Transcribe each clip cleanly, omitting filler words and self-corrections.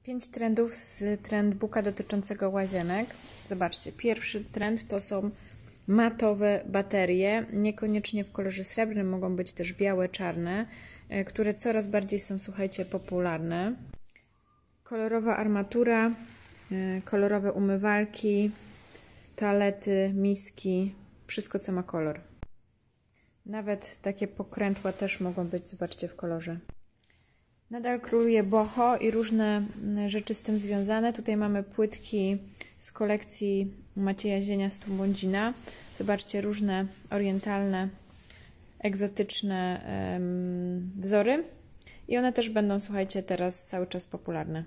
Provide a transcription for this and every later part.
5 trendów z trendbooka dotyczącego łazienek. Zobaczcie, pierwszy trend to są matowe baterie, niekoniecznie w kolorze srebrnym, mogą być też białe, czarne, które coraz bardziej są, słuchajcie, popularne. Kolorowa armatura, kolorowe umywalki, toalety, miski, wszystko co ma kolor. Nawet takie pokrętła też mogą być, zobaczcie, w kolorze. Nadal króluje boho i różne rzeczy z tym związane. Tutaj mamy płytki z kolekcji Macieja Zienia z Tumbądzina. Zobaczcie, różne orientalne, egzotyczne wzory. I one też będą, słuchajcie, teraz cały czas popularne.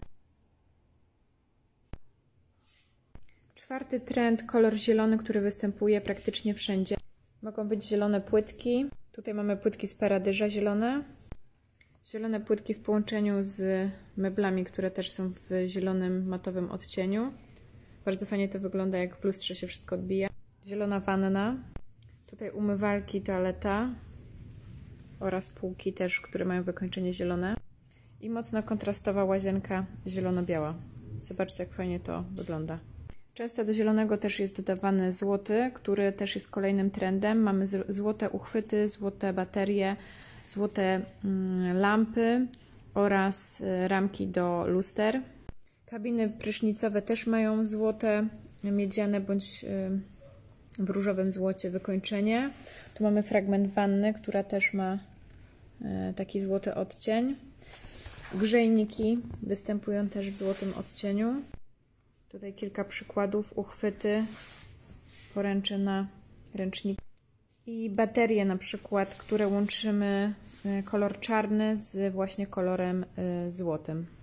Czwarty trend, kolor zielony, który występuje praktycznie wszędzie. Mogą być zielone płytki. Tutaj mamy płytki z paradyża zielone. Zielone płytki w połączeniu z meblami, które też są w zielonym, matowym odcieniu. Bardzo fajnie to wygląda, jak w lustrze się wszystko odbija. Zielona wanna. Tutaj umywalki, toaleta oraz półki też, które mają wykończenie zielone. I mocno kontrastowa łazienka zielono-biała. Zobaczcie, jak fajnie to wygląda. Często do zielonego też jest dodawany złoty, który też jest kolejnym trendem. Mamy złote uchwyty, złote baterie, złote lampy oraz ramki do luster. Kabiny prysznicowe też mają złote, miedziane bądź w różowym złocie wykończenie. Tu mamy fragment wanny, która też ma taki złoty odcień. Grzejniki występują też w złotym odcieniu. Tutaj kilka przykładów, uchwyty, poręcze na ręcznik i baterie na przykład, które łączymy kolor czarny z właśnie kolorem złotym.